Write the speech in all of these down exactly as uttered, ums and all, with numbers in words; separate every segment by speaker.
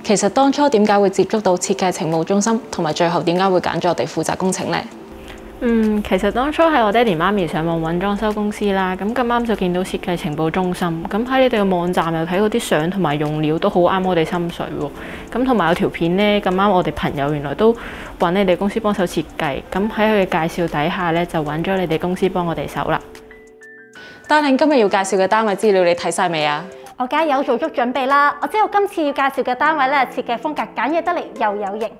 Speaker 1: 其實當初點解會接觸到設計情報中心，同埋最後點解會揀咗我哋負責工程呢？
Speaker 2: 嗯，其實當初係我爹哋媽咪上網揾裝修公司啦，咁咁啱就見到設計情報中心，咁喺你哋嘅網站又睇嗰啲相同埋用料都好啱我哋心水喎。咁同埋有條片呢，咁啱我哋朋友原來都揾你哋公司幫手設計，咁喺佢嘅介紹底下呢，就揾咗你哋公司幫我哋手啦。
Speaker 1: Darling，今日要介紹嘅單位資料你睇晒未啊？
Speaker 3: 我梗係有做足準備啦。我知道今次要介紹嘅單位咧，設計風格簡約得嚟又有型。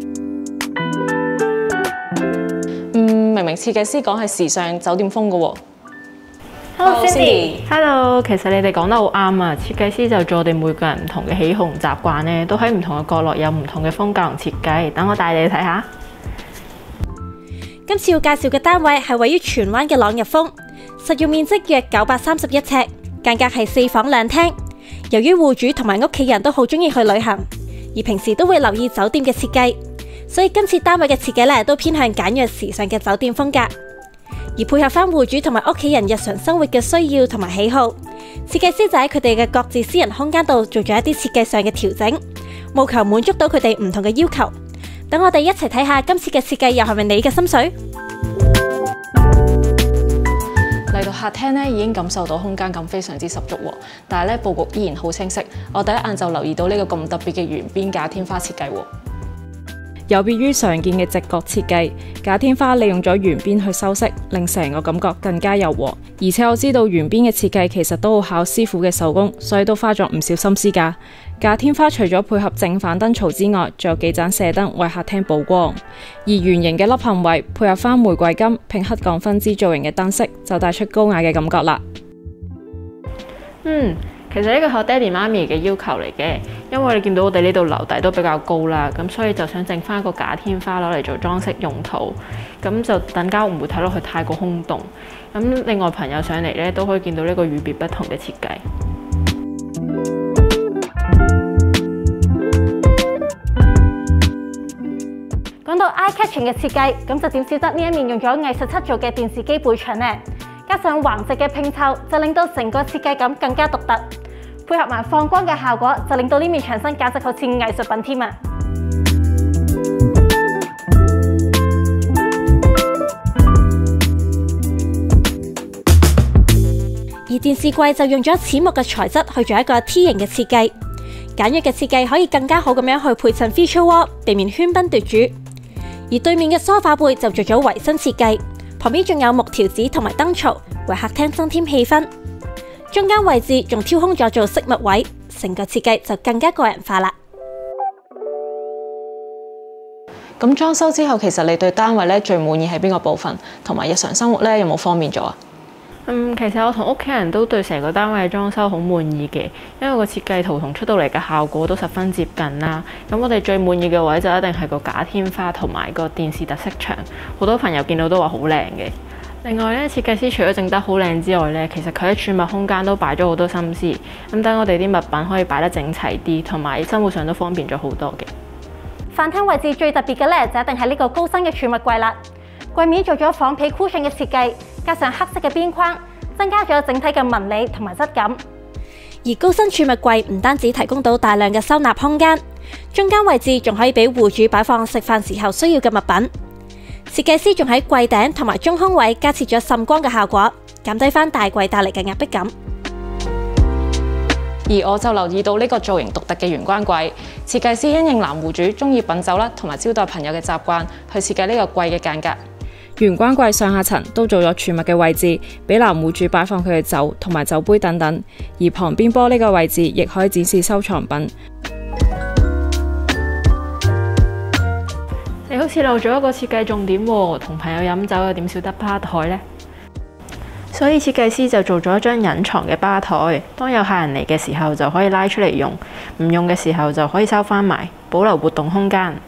Speaker 1: 嗯，明明設計師講係時尚酒店風嘅喎。
Speaker 3: Hello Cindy。
Speaker 2: Hello， 其實你哋講得好啱啊！設計師就做我哋每個人唔同嘅喜好同習慣咧，都喺唔同嘅角落有唔同嘅風格同設計。等我帶你去睇下。
Speaker 3: 今次要介紹嘅單位係位於荃灣嘅朗日峰，實用面積約九百三十一尺，間隔係四房兩廳。由於戶主同埋屋企人都好中意去旅行，而平時都會留意酒店嘅設計。所以今次單位嘅設計咧都偏向簡約時尚嘅酒店風格，而配合翻戶主同埋屋企人日常生活嘅需要同埋喜好，設計師就喺佢哋嘅各自私人空間度做咗一啲設計上嘅調整，務求滿足到佢哋唔同嘅要求。等我哋一齊睇下今次嘅設計又係咪你嘅心水？
Speaker 1: 嚟到客廳咧，已經感受到空間感非常之十足喎，但係咧佈局依然好清晰。我第一眼就留意到呢個咁特別嘅圓邊假天花設計喎。
Speaker 4: 有別於常見嘅直角設計，假天花利用咗圓邊去修飾，令成個感覺更加柔和。而且我知道圓邊嘅設計其實都好考師傅嘅手工，所以都花咗唔少心思㗎。假天花除咗配合正反燈槽之外，仲有幾盞射燈為客廳補光。而圓形嘅凹陷位配合翻玫瑰金、拼黑鋼分支造型嘅燈飾，就帶出高雅嘅感覺啦。
Speaker 2: 嗯。其實呢個係我爹哋媽咪嘅要求嚟嘅，因為你見到我哋呢度樓底都比較高啦，咁所以就想整翻一個假天花攞嚟做裝飾用途，咁就等間唔會睇落去太過空洞。咁另外朋友上嚟咧都可以見到呢個與別不同嘅設計。
Speaker 3: 講到 eye-catching 嘅設計，咁就點少得呢一面用咗藝術漆做嘅電視機背牆呢？加上橫直嘅拼湊，就令到成個設計感更加獨特。配合埋放光嘅效果，就令到呢面牆身簡直好似藝術品添啊！而電視櫃就用咗淺木嘅材質去做一個 T 型嘅設計，簡約嘅設計可以更加好咁樣去配襯 feature wall，避免喧賓奪主。而對面嘅梳化背就做咗圍身設計。旁邊仲有木條子同埋燈槽，為客廳增添氣氛。中間位置仲挑空咗做飾物位，成個設計就更加個人化啦。
Speaker 1: 咁裝修之後，其實你對單位咧最滿意係邊個部分？同埋日常生活咧有冇方便咗啊？
Speaker 2: 嗯，其實我同屋企人都對成個單位嘅裝修好滿意嘅，因為個設計圖同出到嚟嘅效果都十分接近啦。咁我哋最滿意嘅位就一定係個假天花同埋個電視特色牆，好多朋友見到都話好靚嘅。另外咧，設計師除咗整得好靚之外咧，其實佢喺儲物空間都擺咗好多心思，咁等我哋啲物品可以擺得整齊啲，同埋生活上都方便咗好多嘅。
Speaker 3: 飯廳位置最特別嘅咧，就一定係呢個高身嘅儲物櫃啦。櫃面做咗仿皮 cushion 嘅設計，加上黑色嘅邊框，增加咗整體嘅紋理同埋質感。而高身儲物櫃唔單止提供到大量嘅收納空間，中間位置仲可以俾戶主擺放食飯時候需要嘅物品。設計師仲喺櫃頂同埋中空位加設咗滲光嘅效果，減低翻大櫃帶嚟嘅壓迫感。
Speaker 1: 而我就留意到呢個造型獨特嘅玄關櫃，設計師因應男戶主中意品酒啦，同埋招待朋友嘅習慣，去設計呢個櫃嘅間隔。
Speaker 4: 玄關櫃上下層都做咗儲物嘅位置，俾男戶主擺放佢嘅酒同埋酒杯等等。而旁邊玻璃嘅位置亦可以展示收藏品。
Speaker 2: 你好似漏咗一個設計重點喎，同朋友飲酒又點少得吧台呢？所以設計師就做咗一張隱藏嘅吧台，當有客人嚟嘅時候就可以拉出嚟用，唔用嘅時候就可以收返埋，保留活動空間。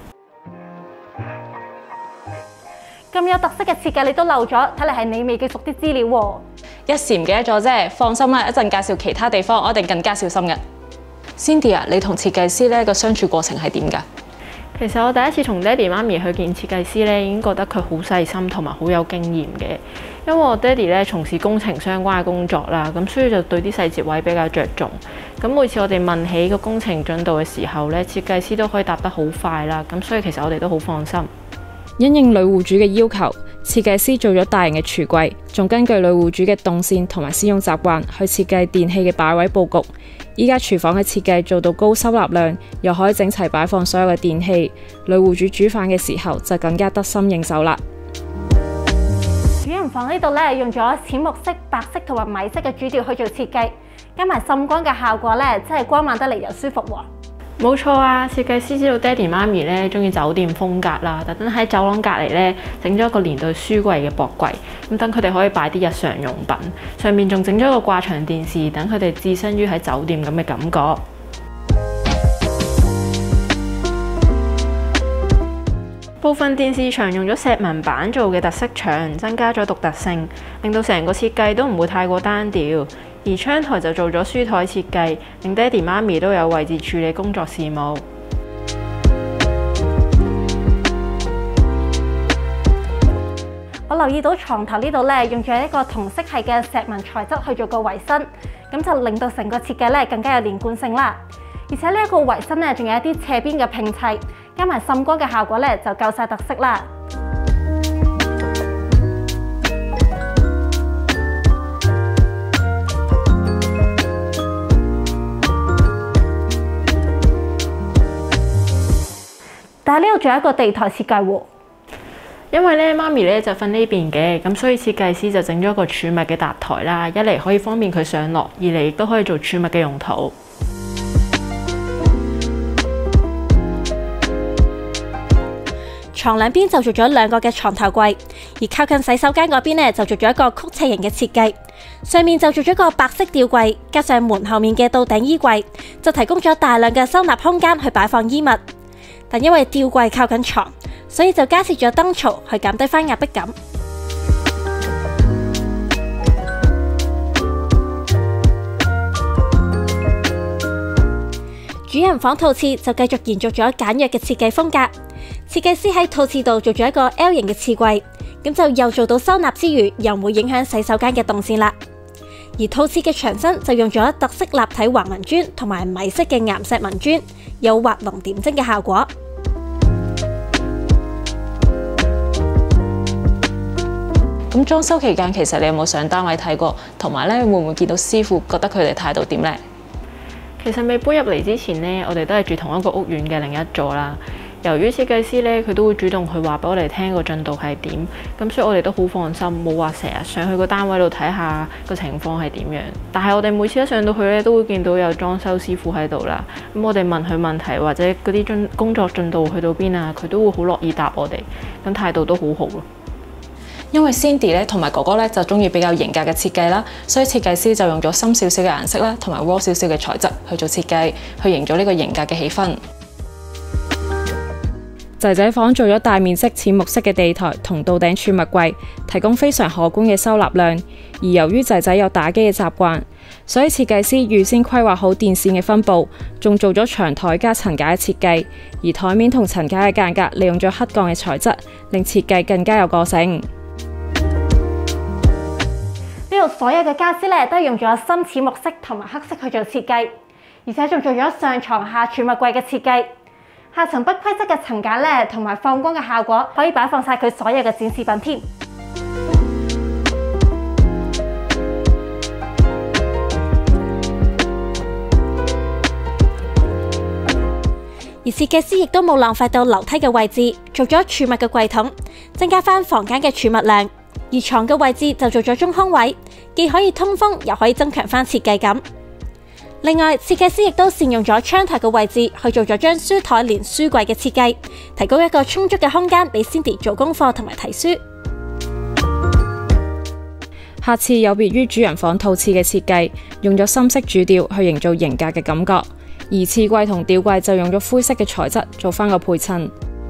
Speaker 3: 咁有特色嘅設計你都漏咗，睇嚟係你未記熟啲資料喎。
Speaker 1: 一時唔記得咗啫，放心啦，一陣介紹其他地方，我一定更加小心嘅。Cindy 啊，你同設計師咧個相處過程係點㗎？
Speaker 2: 其實我第一次同爹哋媽咪去見設計師咧，已經覺得佢好細心同埋好有經驗嘅。因為我爹哋咧從事工程相關嘅工作啦，咁所以就對啲細節位比較着重。咁每次我哋問起個工程進度嘅時候咧，設計師都可以答得好快啦。咁所以其實我哋都好放心。
Speaker 4: 因應女戶主嘅要求，設計師做咗大型嘅櫥櫃，仲根據女戶主嘅動線同埋使用習慣去設計電器嘅擺位佈局。依家廚房嘅設計做到高收納量，又可以整齊擺放所有嘅電器，女戶主煮飯嘅時候就更加得心應手啦。
Speaker 3: 主人房呢度咧用咗淺木色、白色同埋米色嘅主調去做設計，加埋滲光嘅效果咧，真係光猛得嚟又舒服喎。
Speaker 2: 冇錯啊！設計師知道爹哋媽咪咧中意酒店風格啦，特登喺走廊隔離咧整咗一個連對書櫃嘅薄櫃，咁等佢哋可以擺啲日常用品。上面仲整咗一個掛牆電視，等佢哋置身於喺酒店咁嘅感覺。部分電視牆用咗石紋板做嘅特色牆，增加咗獨特性，令到成個設計都唔會太過單調。而窗台就做咗書台設計，令爹哋媽咪都有位置處理工作事務。
Speaker 3: 我留意到床頭呢度咧用咗一個同色系嘅石紋材質去做個圍身，咁就令到成個設計咧更加有連貫性啦。而且呢一個圍身咧仲有一啲斜邊嘅拼砌，加埋滲光嘅效果咧就夠晒特色啦。但係呢度仲有一個地台設計喎，
Speaker 2: 因為咧媽咪咧就瞓呢邊嘅，咁所以設計師就整咗一個儲物嘅搭台啦。一嚟可以方便佢上落，二嚟亦都可以做儲物嘅用途。
Speaker 3: 床兩邊就做咗兩個嘅床頭櫃，而靠近洗手間嗰邊呢，就做咗一個曲斜形嘅設計，上面就做咗個白色吊櫃，加上門後面嘅到頂衣櫃，就提供咗大量嘅收納空間去擺放衣物。但因為吊櫃靠近床，所以就加設咗燈槽去減低翻壓迫感。主人房套廁就繼續延續咗簡約嘅設計風格。設計師喺套廁度做咗一個 L 型嘅廁櫃，咁就又做到收納之餘，又唔會影響洗手間嘅動線啦。而套廁嘅牆身就用咗特色立體橫紋磚同埋米色嘅岩石紋磚，有畫龍點睛嘅效果。
Speaker 1: 咁裝修期間，其實你有冇上單位睇過？同埋咧，會唔會見到師傅覺得佢哋態度點呢？
Speaker 2: 其實未搬入嚟之前呢，我哋都係住同一個屋苑嘅另一座啦。由於設計師咧，佢都會主動去話俾我哋聽個進度係點，咁所以我哋都好放心，冇話成日上去個單位度睇下個情況係點樣。但係我哋每次一上到去咧，都會見到有裝修師傅喺度啦。咁我哋問佢問題或者嗰啲進工作進度去到邊啊，佢都會好樂意答我哋，咁態度都好好咯。
Speaker 1: 因為 Cindy 咧同埋哥哥咧就中意比較型格嘅設計啦，所以設計師就用咗深少少嘅顏色啦，同埋窩少少嘅材質去做設計，去營造呢個型格嘅氣氛。
Speaker 4: 仔仔房做咗大面積淺木色嘅地台同到頂儲物櫃，提供非常可觀嘅收納量。而由於仔仔有打機嘅習慣，所以設計師預先規劃好電線嘅分佈，仲做咗長台加層架嘅設計。而台面同層架嘅間隔利用咗黑鋼嘅材質，令設計更加有個性。
Speaker 3: 呢度所有嘅家私咧都係用咗深淺木色同埋黑色去做設計，而且仲做咗上床下儲物櫃嘅設計。下層不規則嘅層架咧，同埋放光嘅效果，可以擺放晒佢所有嘅展示品添。而設計師亦都冇浪費到樓梯嘅位置，做咗儲物嘅櫃桶，增加翻房間嘅儲物量。而床嘅位置就做咗中空位，既可以通風，又可以增強翻設計感。另外，設計師亦都善用咗窗台嘅位置去做咗張書台連書櫃嘅設計，提供一個充足嘅空間俾 Cindy 做功課同埋睇書。
Speaker 4: 客廁有別於主人房套廁嘅設計，用咗深色主調去營造型格嘅感覺，而廁櫃同吊櫃就用咗灰色嘅材質做翻個配襯。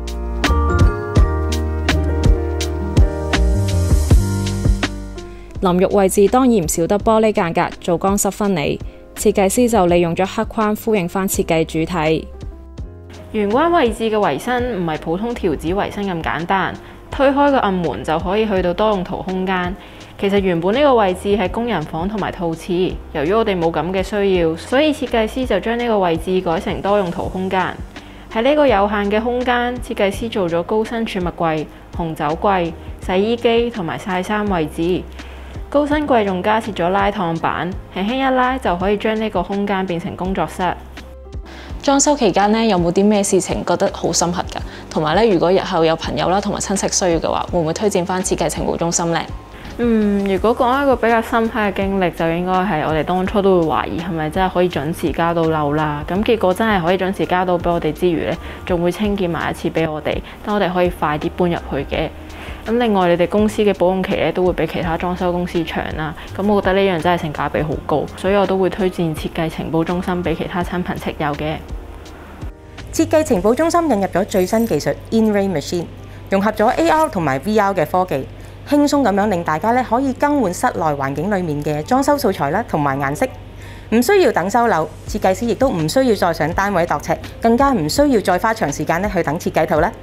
Speaker 4: 淋浴位置當然唔少得玻璃間隔做乾濕分離，設計師就利用咗黑框呼應翻設計主題。
Speaker 2: 玄關位置嘅維新唔係普通條子維新咁簡單，推開個暗門就可以去到多用途空間。其實原本呢個位置係工人房同埋套廁，由於我哋冇咁嘅需要，所以設計師就將呢個位置改成多用途空間。喺呢個有限嘅空間，設計師做咗高身儲物櫃、紅酒櫃、洗衣機同埋曬衫位置。高身櫃仲加設咗拉燙板，輕輕一拉就可以將呢個空間變成工作室。
Speaker 1: 裝修期間呢，有冇啲咩事情覺得好深刻㗎？同埋咧，如果日後有朋友啦同埋親戚需要嘅話，會唔會推薦返設計情報中心呢？
Speaker 2: 嗯，如果講一個比較深刻嘅經歷，就應該係我哋當初都會懷疑係咪真係可以準時交到樓啦。咁結果真係可以準時交到俾我哋之餘呢，仲會清潔埋一次俾我哋，等我哋可以快啲搬入去嘅。咁另外，你哋公司嘅保用期咧都會比其他裝修公司長啦。咁我覺得呢樣真係性價比好高，所以我都會推薦設計情報中心俾其他親朋戚友嘅。
Speaker 5: 設計情報中心引入咗最新技術 In-Ray Machine， 融合咗 A R 同埋 V R 嘅科技，輕鬆咁樣令大家咧可以更換室內環境裡面嘅裝修素材啦，同埋顏色，唔需要等收樓，設計師亦都唔需要再上單位度尺，更加唔需要再花長時間咧去等設計圖啦。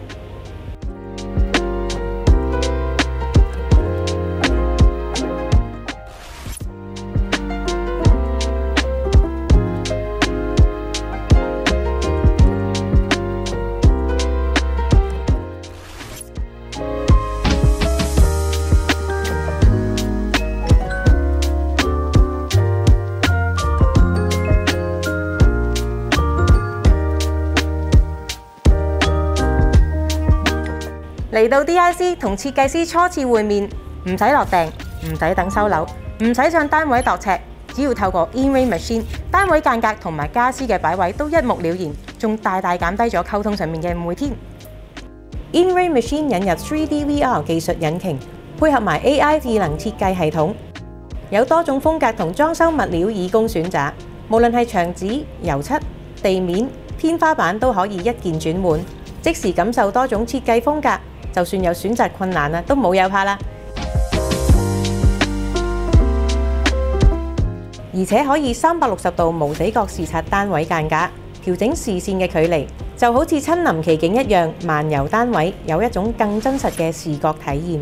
Speaker 5: 嚟到 D I C 同設計師初次會面，唔使落訂，唔使等收樓，唔使上單位度尺，只要透過 In-Ray Machine， 單位間隔同埋家私嘅擺位都一目了然，仲大大減低咗溝通上面嘅誤會添。In-Ray Machine 引入 三 D V R 技術引擎，配合埋 A I 智能設計系統，有多種風格同裝修物料以供選擇，無論係牆紙、油漆、地面、天花板都可以一鍵轉換，即時感受多種設計風格。就算有選擇困難啊，都冇有怕啦！而且可以三百六十度無死角視察單位間隔，調整視線嘅距離，就好似親臨其境一樣，漫遊單位，有一種更真實嘅視覺體驗。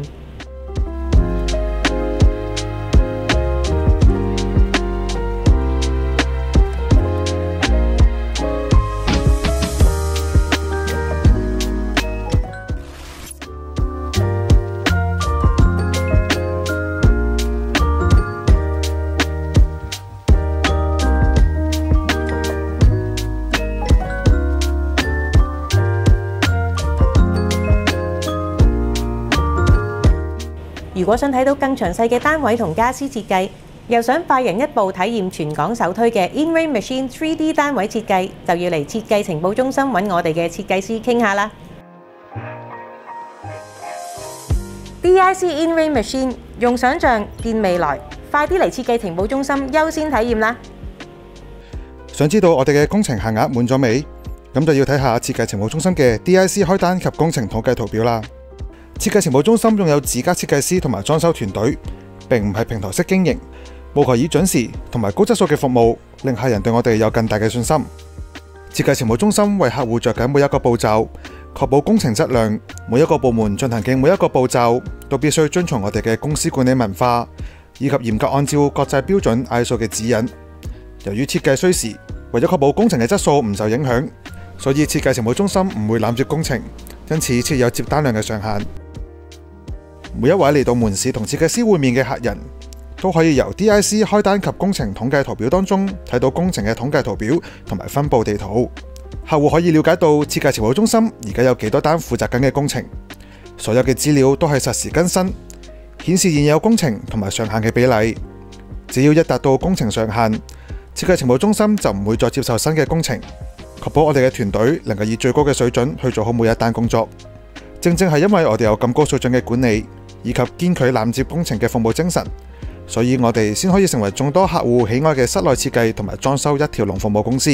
Speaker 5: 如果想睇到更詳細嘅單位同家私設計，又想快人一步體驗全港首推嘅 In-Ray Machine 三 D 單位設計，就要嚟設計情報中心揾我哋嘅設計師傾下啦。D I C In-Ray Machine 用想像見未來，快啲嚟設計情報中心優先體驗啦！
Speaker 6: 想知道我哋嘅工程限額滿咗未？咁就要睇下設計情報中心嘅 D I C 開單及工程統計圖表啦。設計情報中心擁有自家設計師同埋裝修團隊，並唔係平台式經營，務求以準時同埋高質素嘅服務，令客人對我哋有更大嘅信心。設計情報中心為客戶着緊每一個步驟，確保工程質量。每一個部門進行嘅每一個步驟，都必須遵從我哋嘅公司管理文化，以及嚴格按照國際標準 I S O 嘅指引。由於設計需時，為咗確保工程嘅質素唔受影響，所以設計情報中心唔會攬住工程，因此設有接單量嘅上限。每一位嚟到門市同設計師會面嘅客人，都可以由 D I C 開單及工程統計圖表當中睇到工程嘅統計圖表同埋分佈地圖。客戶可以了解到設計情報中心而家有幾多單負責緊嘅工程，所有嘅資料都係實時更新，顯示現有工程同埋上限嘅比例。只要一達到工程上限，設計情報中心就唔會再接受新嘅工程，確保我哋嘅團隊能夠以最高嘅水準去做好每一單工作。正正係因為我哋有咁高水準嘅管理，以及堅拒攬接工程嘅服務精神，所以我哋先可以成為眾多客戶喜愛嘅室內設計同埋裝修一條龍服務公司。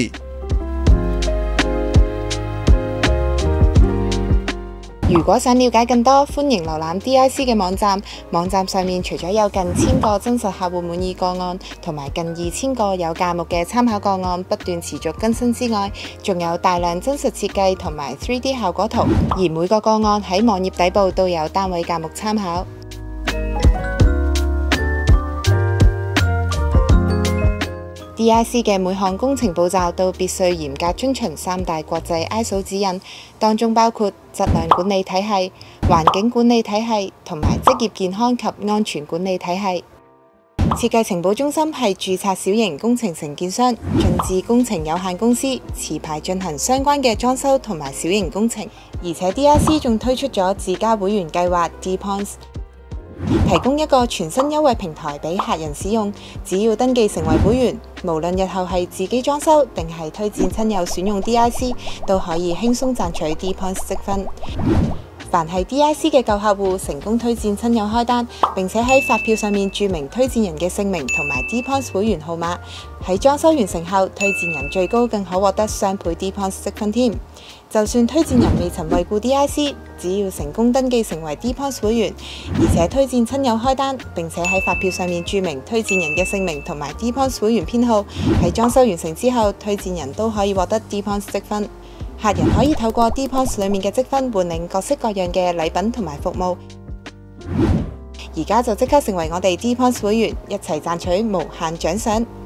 Speaker 7: 如果想了解更多，歡迎瀏覽 D I C 嘅網站。網站上面除咗有近千個真實客戶滿意個案，同埋近二千個有價目嘅參考個案不斷持續更新之外，仲有大量真實設計同埋 三 D 效果圖，而每個個案喺網頁底部都有單位價目參考。D I C 嘅每項工程步驟都必須嚴格遵循三大國際 I S O 指引，當中包括質量管理體系、環境管理體系同埋職業健康及安全管理體系。設計情報中心係註冊小型工程承建商進智工程有限公司，持牌進行相關嘅裝修同埋小型工程，而且 D I C 仲推出咗自家會員計劃 D Points。提供一個全新優惠平台俾客人使用，只要登記成為會員，無論日後係自己裝修定係推薦親友選用 D I C， 都可以輕鬆賺取 D Points 積分。凡係 D I C 嘅舊客戶成功推薦親友開單，並且喺發票上面註明推薦人嘅姓名同埋 D Points 會員號碼，喺裝修完成後，推薦人最高更可獲得雙倍 D Points 積分添。就算推薦人未曾惠顧 D I C， 只要成功登記成為 D Points 會員，而且推薦親友開單，並且喺發票上面註明推薦人嘅姓名同埋 D Points 會員編號，喺裝修完成之後，推薦人都可以獲得 D Points 積分。客人可以透過 D Points 裏面嘅積分換領各式各樣嘅禮品同埋服務。而家就即刻成為我哋 D Points 會員，一齊賺取無限獎賞！